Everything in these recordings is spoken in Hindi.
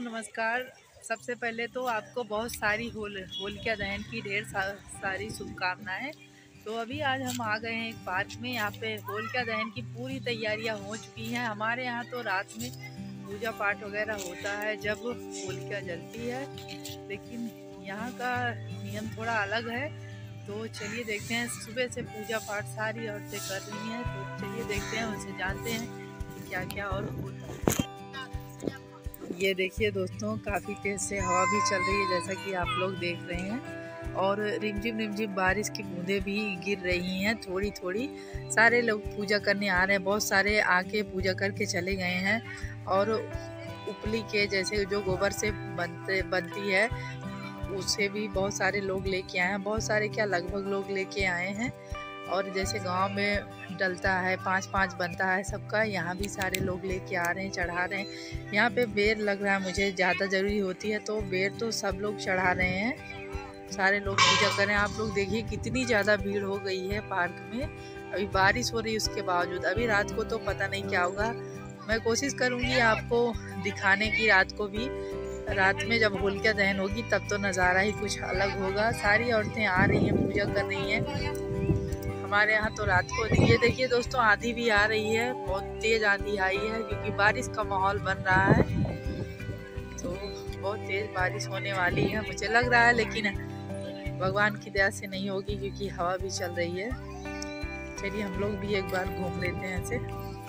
नमस्कार। सबसे पहले तो आपको बहुत सारी होलिका दहन की ढेर सारी शुभकामनाएं। तो अभी आज हम आ गए हैं एक पार्क में। यहाँ पे होलिका दहन की पूरी तैयारियां हो चुकी हैं। हमारे यहाँ तो रात में पूजा पाठ वगैरह होता है जब होलिका जलती है, लेकिन यहाँ का नियम थोड़ा अलग है। तो चलिए देखते हैं। सुबह से पूजा पाठ सारी औरतें कर रही हैं, तो चलिए देखते हैं, उनसे जानते हैं कि क्या क्या और होता है। ये देखिए दोस्तों, काफ़ी तेज़ से हवा भी चल रही है जैसा कि आप लोग देख रहे हैं, और रिमझिम बारिश की बूंदें भी गिर रही हैं थोड़ी थोड़ी। सारे लोग पूजा करने आ रहे हैं, बहुत सारे आके पूजा करके चले गए हैं। और उपली के जैसे जो गोबर से बनती है, उसे भी बहुत सारे लोग लेके आए हैं। बहुत सारे क्या, लगभग लोग लेके आए हैं। और जैसे गांव में डलता है, 5-5 बनता है सबका, यहाँ भी सारे लोग लेके आ रहे हैं, चढ़ा रहे हैं। यहाँ पे बेर लग रहा है मुझे ज़्यादा ज़रूरी होती है, तो बेर तो सब लोग चढ़ा रहे हैं। सारे लोग पूजा कर रहे हैं। आप लोग देखिए कितनी ज़्यादा भीड़ हो गई है पार्क में। अभी बारिश हो रही है उसके बावजूद। अभी रात को तो पता नहीं क्या होगा। मैं कोशिश करूँगी आपको दिखाने की रात को भी। रात में जब होलिका दहन होगी तब तो नज़ारा ही कुछ अलग होगा। सारी औरतें आ रही हैं, पूजा कर रही हैं। हमारे यहाँ तो रात को, ये देखिए दोस्तों, आंधी भी आ रही है, बहुत तेज आंधी आई है क्योंकि बारिश का माहौल बन रहा है। तो बहुत तेज बारिश होने वाली है मुझे लग रहा है, लेकिन भगवान की दया से नहीं होगी क्योंकि हवा भी चल रही है। चलिए हम लोग भी एक बार घूम लेते हैं ऐसे।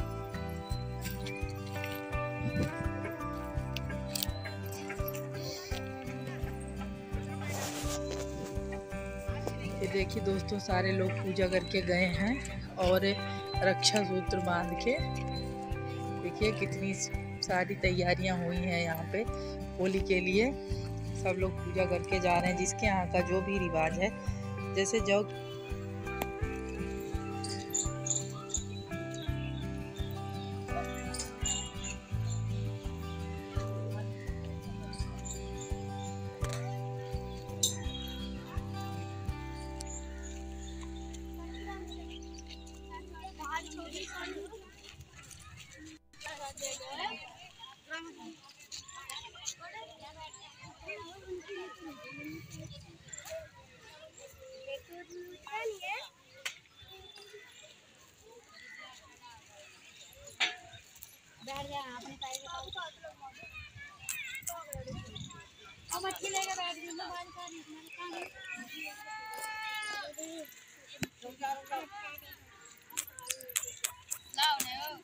ये देखिए दोस्तों, सारे लोग पूजा करके गए हैं और रक्षा सूत्र बांध के। देखिए कितनी सारी तैयारियां हुई हैं यहाँ पे होली के लिए। सब लोग पूजा करके जा रहे हैं, जिसके यहाँ का जो भी रिवाज है। जैसे जो बैठ गया अपने अब मच्छी लेके बैठ गई ना बाल का लाओ ने ओ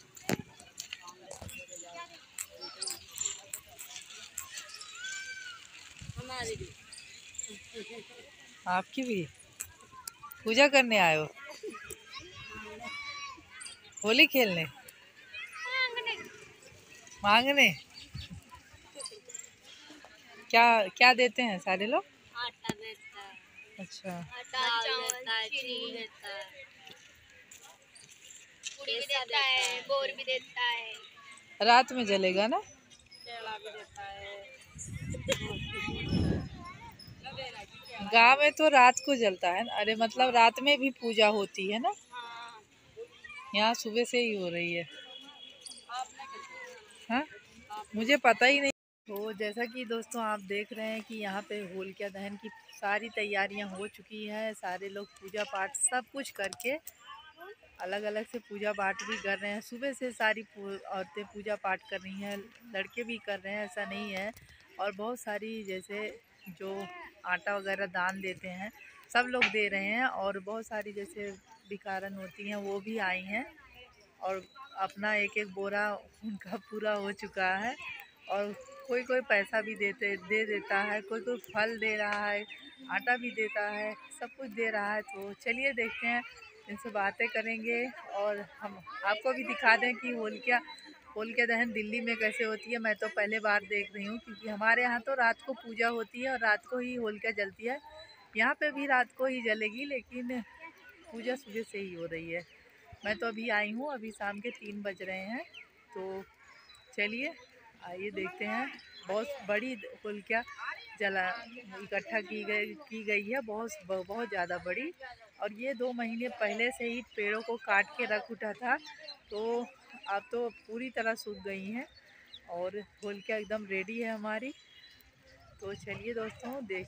हमारी भी, आपकी भी पूजा करने आए हो, होली खेलने, मांगने। क्या क्या देते हैं सारे लोग? आटा देता है, अच्छा, आटा देता है, चीनी देता है, पूरी भी देता है, बोर भी देता है। रात में जलेगा ना? केला भी देता है। गाँव में तो रात को जलता है ना। अरे मतलब रात में भी पूजा होती है ना। हाँ, यहाँ सुबह से ही हो रही है। हाँ, मुझे पता ही नहीं। तो जैसा कि दोस्तों आप देख रहे हैं कि यहाँ पे होलिका दहन की सारी तैयारियां हो चुकी हैं। सारे लोग पूजा पाठ सब कुछ करके अलग अलग से पूजा पाठ भी कर रहे हैं। सुबह से सारी औरतें पूजा पाठ कर रही हैं, लड़के भी कर रहे हैं, ऐसा नहीं है। और बहुत सारी जैसे जो आटा वगैरह दान देते हैं सब लोग दे रहे हैं। और बहुत सारी जैसे भिखारन होती हैं वो भी आई हैं, और अपना एक एक बोरा उनका पूरा हो चुका है। और कोई कोई पैसा भी दे देता है, कोई कोई फल दे रहा है, आटा भी देता है, सब कुछ दे रहा है। तो चलिए देखते हैं, इनसे बातें करेंगे और हम आपको भी दिखा दें कि होलिका दहन दिल्ली में कैसे होती है। मैं तो पहले बार देख रही हूँ क्योंकि हमारे यहाँ तो रात को पूजा होती है और रात को ही होलिका जलती है। यहाँ पे भी रात को ही जलेगी, लेकिन पूजा सुबह से ही हो रही है। मैं तो अभी आई हूँ, अभी शाम के 3 बज रहे हैं। तो चलिए आइए देखते हैं। बहुत बड़ी होलिका जला इकट्ठा की गई है, बहुत ज़्यादा बड़ी। और ये 2 महीने पहले से ही पेड़ों को काट के रख उठा था, तो अब तो पूरी तरह सूख गई हैं। और होलिका एकदम रेडी है हमारी। तो चलिए दोस्तों देख